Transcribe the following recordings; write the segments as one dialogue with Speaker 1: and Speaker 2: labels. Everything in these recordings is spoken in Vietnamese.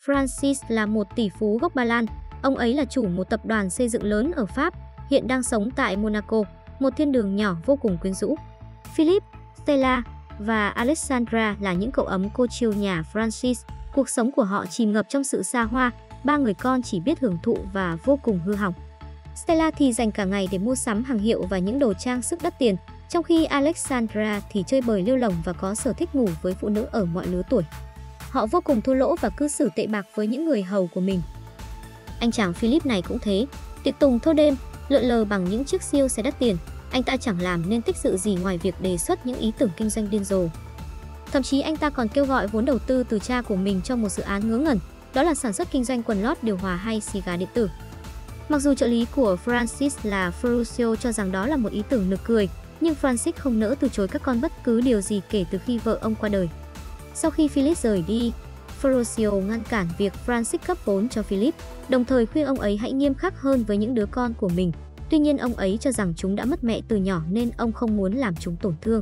Speaker 1: Francis là một tỷ phú gốc Ba Lan. Ông ấy là chủ một tập đoàn xây dựng lớn ở Pháp, hiện đang sống tại Monaco, một thiên đường nhỏ vô cùng quyến rũ. Philip, Stella và Alexandra là những cậu ấm cô chiêu nhà Francis. Cuộc sống của họ chìm ngập trong sự xa hoa, ba người con chỉ biết hưởng thụ và vô cùng hư hỏng. Stella thì dành cả ngày để mua sắm hàng hiệu và những đồ trang sức đắt tiền, trong khi Alexandra thì chơi bời lêu lỏng và có sở thích ngủ với phụ nữ ở mọi lứa tuổi. Họ vô cùng thua lỗ và cư xử tệ bạc với những người hầu của mình. Anh chàng Philip này cũng thế, tiệc tùng thâu đêm, lượn lờ bằng những chiếc siêu xe đắt tiền. Anh ta chẳng làm nên tích sự gì ngoài việc đề xuất những ý tưởng kinh doanh điên rồ. Thậm chí anh ta còn kêu gọi vốn đầu tư từ cha của mình cho một dự án ngớ ngẩn, đó là sản xuất kinh doanh quần lót, điều hòa hay xì gà điện tử. Mặc dù trợ lý của Francis là Ferruccio cho rằng đó là một ý tưởng nực cười, nhưng Francis không nỡ từ chối các con bất cứ điều gì kể từ khi vợ ông qua đời. Sau khi Philip rời đi, Ferruccio ngăn cản việc Francis cấp vốn cho Philip, đồng thời khuyên ông ấy hãy nghiêm khắc hơn với những đứa con của mình. Tuy nhiên ông ấy cho rằng chúng đã mất mẹ từ nhỏ nên ông không muốn làm chúng tổn thương.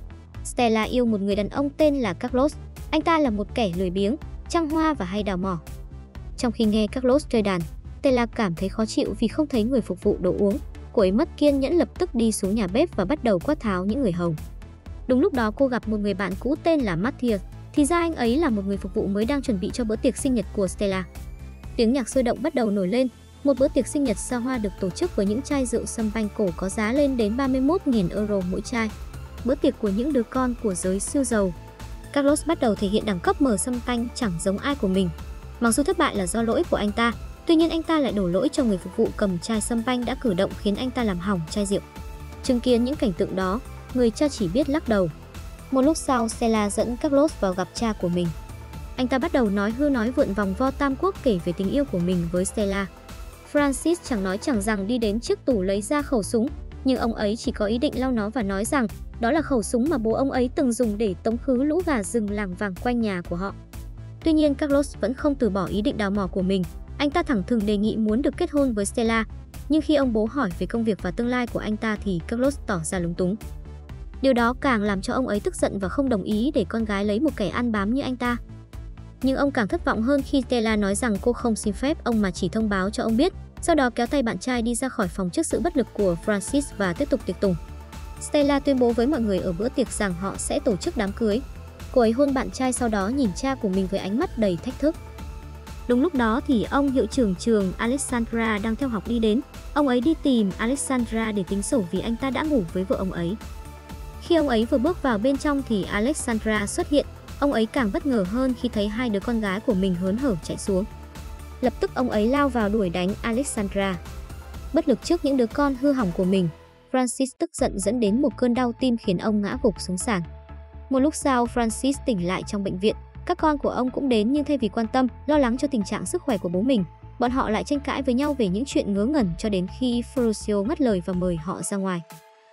Speaker 1: Stella yêu một người đàn ông tên là Carlos. Anh ta là một kẻ lười biếng, trăng hoa và hay đào mỏ. Trong khi nghe Carlos chơi đàn, Stella cảm thấy khó chịu vì không thấy người phục vụ đồ uống. Cô ấy mất kiên nhẫn lập tức đi xuống nhà bếp và bắt đầu quát tháo những người hầu. Đúng lúc đó cô gặp một người bạn cũ tên là Matthias. Thì ra anh ấy là một người phục vụ mới đang chuẩn bị cho bữa tiệc sinh nhật của Stella. Tiếng nhạc sôi động bắt đầu nổi lên. Một bữa tiệc sinh nhật xa hoa được tổ chức với những chai rượu sâm banh cổ có giá lên đến 31.000 euro mỗi chai. Bữa tiệc của những đứa con của giới siêu giàu. Carlos bắt đầu thể hiện đẳng cấp mở sâm banh chẳng giống ai của mình. Mặc dù thất bại là do lỗi của anh ta, tuy nhiên anh ta lại đổ lỗi cho người phục vụ cầm chai sâm banh đã cử động khiến anh ta làm hỏng chai rượu. Chứng kiến những cảnh tượng đó, người cha chỉ biết lắc đầu. Một lúc sau, Stella dẫn Carlos vào gặp cha của mình. Anh ta bắt đầu nói hư nói vượn vòng vo tam quốc kể về tình yêu của mình với Stella. Francis chẳng nói chẳng rằng đi đến chiếc tủ lấy ra khẩu súng, nhưng ông ấy chỉ có ý định lau nó và nói rằng đó là khẩu súng mà bố ông ấy từng dùng để tống khứ lũ gà rừng làng vàng quanh nhà của họ. Tuy nhiên Carlos vẫn không từ bỏ ý định đào mỏ của mình. Anh ta thẳng thừng đề nghị muốn được kết hôn với Stella, nhưng khi ông bố hỏi về công việc và tương lai của anh ta thì Carlos tỏ ra lúng túng. Điều đó càng làm cho ông ấy tức giận và không đồng ý để con gái lấy một kẻ ăn bám như anh ta. Nhưng ông càng thất vọng hơn khi Stella nói rằng cô không xin phép ông mà chỉ thông báo cho ông biết, sau đó kéo tay bạn trai đi ra khỏi phòng trước sự bất lực của Francis và tiếp tục tiệc tùng. Stella tuyên bố với mọi người ở bữa tiệc rằng họ sẽ tổ chức đám cưới. Cô ấy hôn bạn trai sau đó nhìn cha của mình với ánh mắt đầy thách thức. Đúng lúc đó thì ông hiệu trưởng trường Alexandra đang theo học đi đến. Ông ấy đi tìm Alexandra để tính sổ vì anh ta đã ngủ với vợ ông ấy. Khi ông ấy vừa bước vào bên trong thì Alexandra xuất hiện. Ông ấy càng bất ngờ hơn khi thấy hai đứa con gái của mình hớn hở chạy xuống. Lập tức ông ấy lao vào đuổi đánh Alexandra. Bất lực trước những đứa con hư hỏng của mình, Francis tức giận dẫn đến một cơn đau tim khiến ông ngã gục xuống sàn. Một lúc sau, Francis tỉnh lại trong bệnh viện. Các con của ông cũng đến nhưng thay vì quan tâm, lo lắng cho tình trạng sức khỏe của bố mình, bọn họ lại tranh cãi với nhau về những chuyện ngớ ngẩn cho đến khi Ferruccio ngắt lời và mời họ ra ngoài.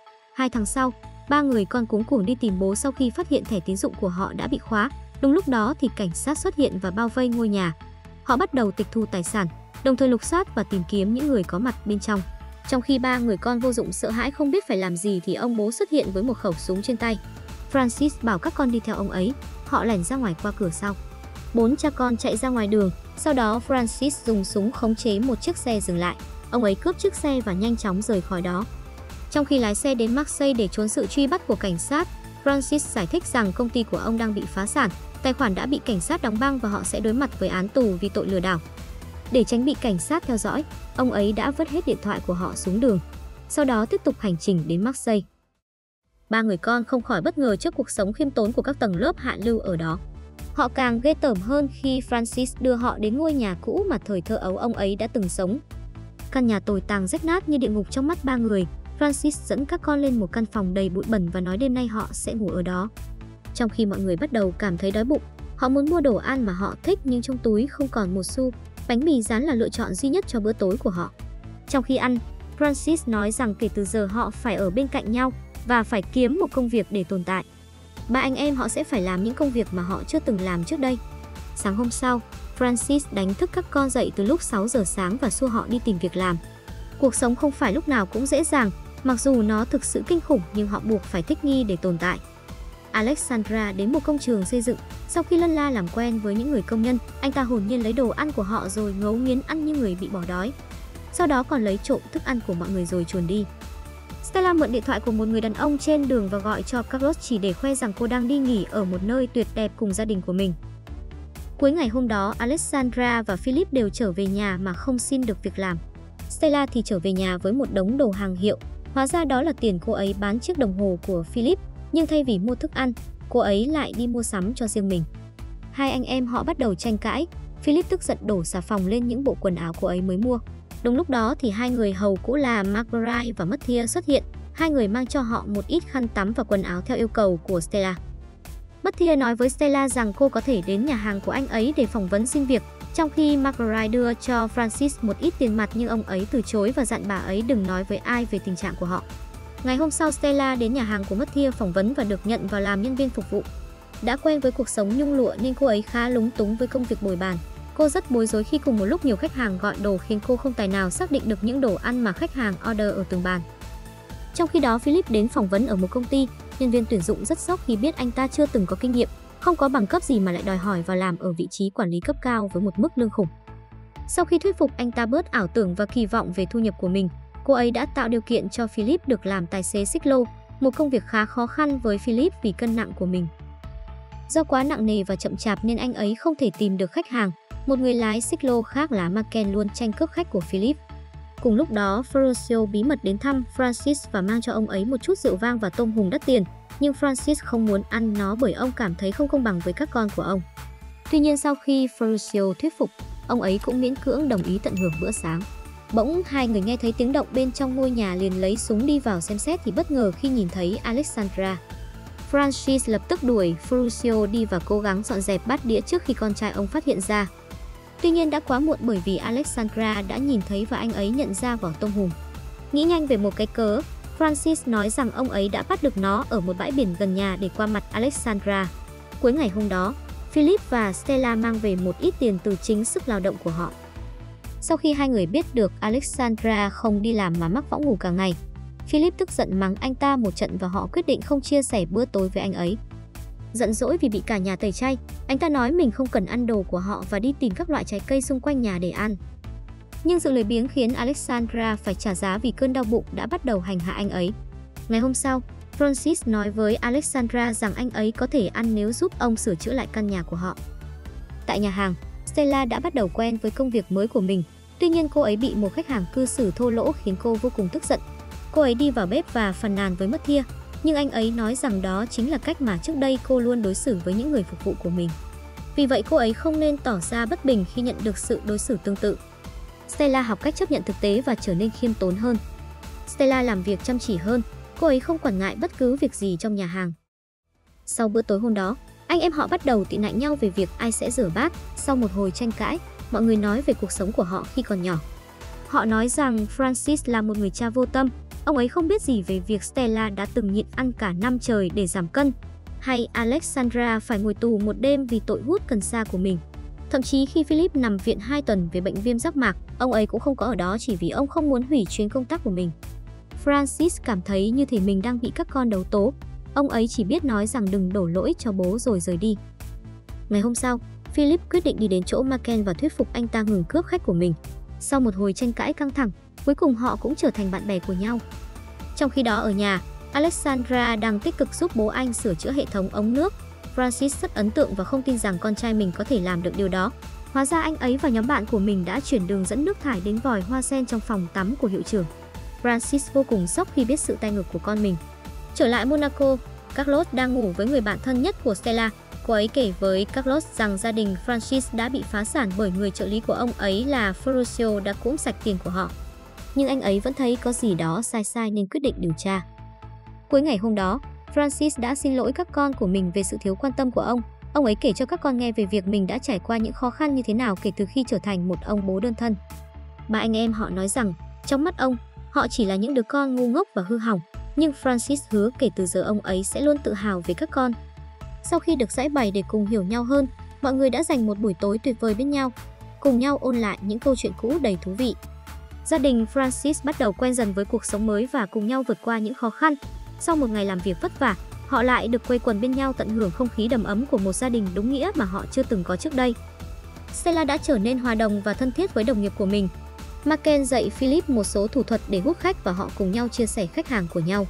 Speaker 1: 2 tháng sau, ba người con cuống cuồng đi tìm bố sau khi phát hiện thẻ tín dụng của họ đã bị khóa. Đúng lúc đó thì cảnh sát xuất hiện và bao vây ngôi nhà. Họ bắt đầu tịch thu tài sản, đồng thời lục soát và tìm kiếm những người có mặt bên trong. Trong khi ba người con vô dụng sợ hãi không biết phải làm gì thì ông bố xuất hiện với một khẩu súng trên tay. Francis bảo các con đi theo ông ấy. Họ lẻn ra ngoài qua cửa sau. 4 cha con chạy ra ngoài đường. Sau đó Francis dùng súng khống chế một chiếc xe dừng lại. Ông ấy cướp chiếc xe và nhanh chóng rời khỏi đó. Trong khi lái xe đến Marseille để trốn sự truy bắt của cảnh sát, Francis giải thích rằng công ty của ông đang bị phá sản, tài khoản đã bị cảnh sát đóng băng và họ sẽ đối mặt với án tù vì tội lừa đảo. Để tránh bị cảnh sát theo dõi, ông ấy đã vứt hết điện thoại của họ xuống đường. Sau đó tiếp tục hành trình đến Marseille. Ba người con không khỏi bất ngờ trước cuộc sống khiêm tốn của các tầng lớp hạ lưu ở đó. Họ càng ghê tởm hơn khi Francis đưa họ đến ngôi nhà cũ mà thời thơ ấu ông ấy đã từng sống. Căn nhà tồi tàn rách nát như địa ngục trong mắt ba người. Francis dẫn các con lên một căn phòng đầy bụi bẩn và nói đêm nay họ sẽ ngủ ở đó. Trong khi mọi người bắt đầu cảm thấy đói bụng, họ muốn mua đồ ăn mà họ thích nhưng trong túi không còn một xu. Bánh mì rán là lựa chọn duy nhất cho bữa tối của họ. Trong khi ăn, Francis nói rằng kể từ giờ họ phải ở bên cạnh nhau và phải kiếm một công việc để tồn tại. Ba anh em họ sẽ phải làm những công việc mà họ chưa từng làm trước đây. Sáng hôm sau, Francis đánh thức các con dậy từ lúc 6 giờ sáng và xua họ đi tìm việc làm. Cuộc sống không phải lúc nào cũng dễ dàng, mặc dù nó thực sự kinh khủng nhưng họ buộc phải thích nghi để tồn tại. Alexandra đến một công trường xây dựng. Sau khi lân la làm quen với những người công nhân, anh ta hồn nhiên lấy đồ ăn của họ rồi ngấu nghiến ăn như người bị bỏ đói. Sau đó còn lấy trộm thức ăn của mọi người rồi chuồn đi. Stella mượn điện thoại của một người đàn ông trên đường và gọi cho Carlos chỉ để khoe rằng cô đang đi nghỉ ở một nơi tuyệt đẹp cùng gia đình của mình. Cuối ngày hôm đó, Alexandra và Philip đều trở về nhà mà không xin được việc làm. Stella thì trở về nhà với một đống đồ hàng hiệu. Hóa ra đó là tiền cô ấy bán chiếc đồng hồ của Philip, nhưng thay vì mua thức ăn, cô ấy lại đi mua sắm cho riêng mình. Hai anh em họ bắt đầu tranh cãi. Philip tức giận đổ xà phòng lên những bộ quần áo cô ấy mới mua. Đúng lúc đó thì hai người hầu cũ là Marguerite và Matthia xuất hiện. Hai người mang cho họ một ít khăn tắm và quần áo theo yêu cầu của Stella. Matthia nói với Stella rằng cô có thể đến nhà hàng của anh ấy để phỏng vấn xin việc, trong khi Marguerite đưa cho Francis một ít tiền mặt nhưng ông ấy từ chối và dặn bà ấy đừng nói với ai về tình trạng của họ. Ngày hôm sau, Stella đến nhà hàng của Matthia phỏng vấn và được nhận vào làm nhân viên phục vụ. Đã quen với cuộc sống nhung lụa nên cô ấy khá lúng túng với công việc bồi bàn. Cô rất bối rối khi cùng một lúc nhiều khách hàng gọi đồ khiến cô không tài nào xác định được những đồ ăn mà khách hàng order ở từng bàn. Trong khi đó, Philip đến phỏng vấn ở một công ty. Nhân viên tuyển dụng rất sốc khi biết anh ta chưa từng có kinh nghiệm, không có bằng cấp gì mà lại đòi hỏi vào làm ở vị trí quản lý cấp cao với một mức lương khủng. Sau khi thuyết phục anh ta bớt ảo tưởng và kỳ vọng về thu nhập của mình, cô ấy đã tạo điều kiện cho Philip được làm tài xế xích lô, một công việc khá khó khăn với Philip vì cân nặng của mình. Do quá nặng nề và chậm chạp nên anh ấy không thể tìm được khách hàng. Một người lái xích lô khác là Maken luôn tranh cướp khách của Philip. Cùng lúc đó, Ferruccio bí mật đến thăm Francis và mang cho ông ấy một chút rượu vang và tôm hùm đắt tiền, nhưng Francis không muốn ăn nó bởi ông cảm thấy không công bằng với các con của ông. Tuy nhiên sau khi Ferruccio thuyết phục, ông ấy cũng miễn cưỡng đồng ý tận hưởng bữa sáng. Bỗng hai người nghe thấy tiếng động bên trong ngôi nhà liền lấy súng đi vào xem xét thì bất ngờ khi nhìn thấy Alexandra. Francis lập tức đuổi Ferruccio đi và cố gắng dọn dẹp bát đĩa trước khi con trai ông phát hiện ra. Tuy nhiên đã quá muộn bởi vì Alexandra đã nhìn thấy và anh ấy nhận ra vỏ tôm hùm. Nghĩ nhanh về một cái cớ, Francis nói rằng ông ấy đã bắt được nó ở một bãi biển gần nhà để qua mặt Alexandra. Cuối ngày hôm đó, Philip và Stella mang về một ít tiền từ chính sức lao động của họ. Sau khi hai người biết được Alexandra không đi làm mà mắc võng ngủ cả ngày, Philip tức giận mắng anh ta một trận và họ quyết định không chia sẻ bữa tối với anh ấy. Giận dỗi vì bị cả nhà tẩy chay, anh ta nói mình không cần ăn đồ của họ và đi tìm các loại trái cây xung quanh nhà để ăn. Nhưng sự lười biếng khiến Alexandra phải trả giá vì cơn đau bụng đã bắt đầu hành hạ anh ấy. Ngày hôm sau, Francis nói với Alexandra rằng anh ấy có thể ăn nếu giúp ông sửa chữa lại căn nhà của họ. Tại nhà hàng, Stella đã bắt đầu quen với công việc mới của mình. Tuy nhiên cô ấy bị một khách hàng cư xử thô lỗ khiến cô vô cùng tức giận. Cô ấy đi vào bếp và phàn nàn với Matthia, nhưng anh ấy nói rằng đó chính là cách mà trước đây cô luôn đối xử với những người phục vụ của mình. Vì vậy cô ấy không nên tỏ ra bất bình khi nhận được sự đối xử tương tự. Stella học cách chấp nhận thực tế và trở nên khiêm tốn hơn. Stella làm việc chăm chỉ hơn, cô ấy không quản ngại bất cứ việc gì trong nhà hàng. Sau bữa tối hôm đó, anh em họ bắt đầu tị nạnh nhau về việc ai sẽ rửa bát. Sau một hồi tranh cãi, mọi người nói về cuộc sống của họ khi còn nhỏ. Họ nói rằng Francis là một người cha vô tâm. Ông ấy không biết gì về việc Stella đã từng nhịn ăn cả năm trời để giảm cân, hay Alexandra phải ngồi tù một đêm vì tội hút cần sa của mình. Thậm chí khi Philip nằm viện 2 tuần về bệnh viêm giác mạc, ông ấy cũng không có ở đó chỉ vì ông không muốn hủy chuyến công tác của mình. Francis cảm thấy như thể mình đang bị các con đấu tố. Ông ấy chỉ biết nói rằng đừng đổ lỗi cho bố rồi rời đi. Ngày hôm sau, Philip quyết định đi đến chỗ Maken và thuyết phục anh ta ngừng cướp khách của mình. Sau một hồi tranh cãi căng thẳng, cuối cùng họ cũng trở thành bạn bè của nhau. Trong khi đó ở nhà, Alexandra đang tích cực giúp bố anh sửa chữa hệ thống ống nước. Francis rất ấn tượng và không tin rằng con trai mình có thể làm được điều đó. Hóa ra anh ấy và nhóm bạn của mình đã chuyển đường dẫn nước thải đến vòi hoa sen trong phòng tắm của hiệu trưởng. Francis vô cùng sốc khi biết sự tay ngược của con mình. Trở lại Monaco, Carlos đang ngủ với người bạn thân nhất của Stella. Cô ấy kể với Carlos rằng gia đình Francis đã bị phá sản bởi người trợ lý của ông ấy là Ferruccio đã cũm sạch tiền của họ. Nhưng anh ấy vẫn thấy có gì đó sai nên quyết định điều tra. Cuối ngày hôm đó, Francis đã xin lỗi các con của mình về sự thiếu quan tâm của ông. Ông ấy kể cho các con nghe về việc mình đã trải qua những khó khăn như thế nào kể từ khi trở thành một ông bố đơn thân. Ba anh em họ nói rằng, trong mắt ông, họ chỉ là những đứa con ngu ngốc và hư hỏng. Nhưng Francis hứa kể từ giờ ông ấy sẽ luôn tự hào về các con. Sau khi được giải bày để cùng hiểu nhau hơn, mọi người đã dành một buổi tối tuyệt vời bên nhau, cùng nhau ôn lại những câu chuyện cũ đầy thú vị. Gia đình Francis bắt đầu quen dần với cuộc sống mới và cùng nhau vượt qua những khó khăn. Sau một ngày làm việc vất vả, họ lại được quây quần bên nhau tận hưởng không khí đầm ấm của một gia đình đúng nghĩa mà họ chưa từng có trước đây. Stella đã trở nên hòa đồng và thân thiết với đồng nghiệp của mình. Marken dạy Philip một số thủ thuật để hút khách và họ cùng nhau chia sẻ khách hàng của nhau.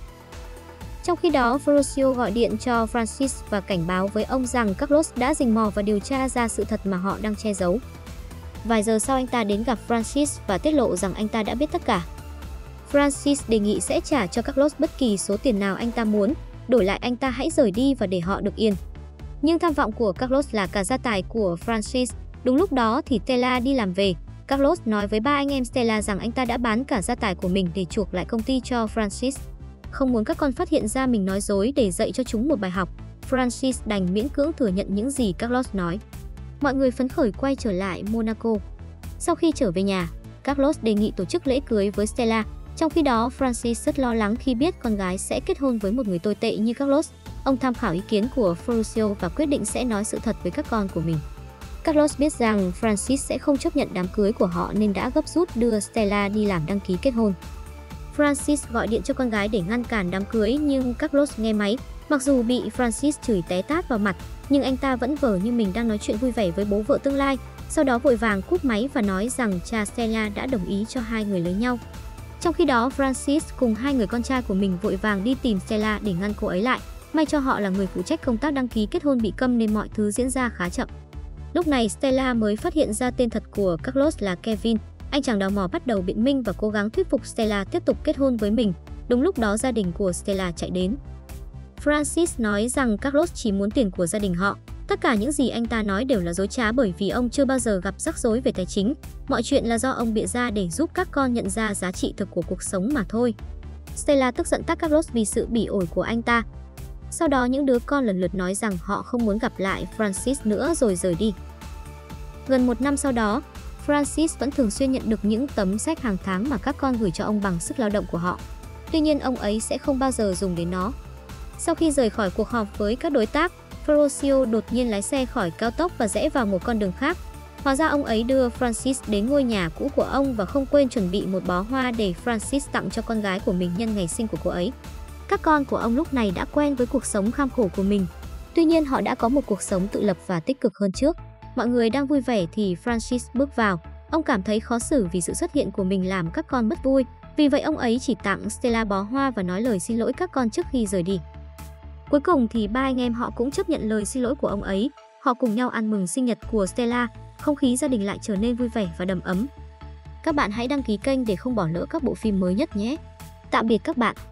Speaker 1: Trong khi đó, Ferruccio gọi điện cho Francis và cảnh báo với ông rằng Carlos đã rình mò và điều tra ra sự thật mà họ đang che giấu. Vài giờ sau anh ta đến gặp Francis và tiết lộ rằng anh ta đã biết tất cả. Francis đề nghị sẽ trả cho Carlos bất kỳ số tiền nào anh ta muốn, đổi lại anh ta hãy rời đi và để họ được yên. Nhưng tham vọng của Carlos là cả gia tài của Francis. Đúng lúc đó thì Stella đi làm về. Carlos nói với ba anh em Stella rằng anh ta đã bán cả gia tài của mình để chuộc lại công ty cho Francis. Không muốn các con phát hiện ra mình nói dối để dạy cho chúng một bài học, Francis đành miễn cưỡng thừa nhận những gì Carlos nói. Mọi người phấn khởi quay trở lại Monaco. Sau khi trở về nhà, Carlos đề nghị tổ chức lễ cưới với Stella. Trong khi đó, Francis rất lo lắng khi biết con gái sẽ kết hôn với một người tồi tệ như Carlos. Ông tham khảo ý kiến của Ferruccio và quyết định sẽ nói sự thật với các con của mình. Carlos biết rằng Francis sẽ không chấp nhận đám cưới của họ nên đã gấp rút đưa Stella đi làm đăng ký kết hôn. Francis gọi điện cho con gái để ngăn cản đám cưới nhưng Carlos nghe máy. Mặc dù bị Francis chửi té tát vào mặt, nhưng anh ta vẫn vờ như mình đang nói chuyện vui vẻ với bố vợ tương lai. Sau đó vội vàng cúp máy và nói rằng cha Stella đã đồng ý cho hai người lấy nhau. Trong khi đó, Francis cùng hai người con trai của mình vội vàng đi tìm Stella để ngăn cô ấy lại. May cho họ là người phụ trách công tác đăng ký kết hôn bị câm nên mọi thứ diễn ra khá chậm. Lúc này Stella mới phát hiện ra tên thật của Carlos là Kevin. Anh chàng đào mỏ bắt đầu biện minh và cố gắng thuyết phục Stella tiếp tục kết hôn với mình. Đúng lúc đó gia đình của Stella chạy đến. Francis nói rằng Carlos chỉ muốn tiền của gia đình họ. Tất cả những gì anh ta nói đều là dối trá bởi vì ông chưa bao giờ gặp rắc rối về tài chính. Mọi chuyện là do ông bịa ra để giúp các con nhận ra giá trị thực của cuộc sống mà thôi. Stella tức giận tát Carlos vì sự bỉ ổi của anh ta. Sau đó những đứa con lần lượt nói rằng họ không muốn gặp lại Francis nữa rồi rời đi. Gần một năm sau đó, Francis vẫn thường xuyên nhận được những tấm séc hàng tháng mà các con gửi cho ông bằng sức lao động của họ. Tuy nhiên ông ấy sẽ không bao giờ dùng đến nó. Sau khi rời khỏi cuộc họp với các đối tác, Ferruccio đột nhiên lái xe khỏi cao tốc và rẽ vào một con đường khác. Hóa ra ông ấy đưa Francis đến ngôi nhà cũ của ông và không quên chuẩn bị một bó hoa để Francis tặng cho con gái của mình nhân ngày sinh của cô ấy. Các con của ông lúc này đã quen với cuộc sống kham khổ của mình. Tuy nhiên họ đã có một cuộc sống tự lập và tích cực hơn trước. Mọi người đang vui vẻ thì Francis bước vào. Ông cảm thấy khó xử vì sự xuất hiện của mình làm các con mất vui. Vì vậy ông ấy chỉ tặng Stella bó hoa và nói lời xin lỗi các con trước khi rời đi. Cuối cùng thì ba anh em họ cũng chấp nhận lời xin lỗi của ông ấy. Họ cùng nhau ăn mừng sinh nhật của Stella. Không khí gia đình lại trở nên vui vẻ và đầm ấm. Các bạn hãy đăng ký kênh để không bỏ lỡ các bộ phim mới nhất nhé. Tạm biệt các bạn.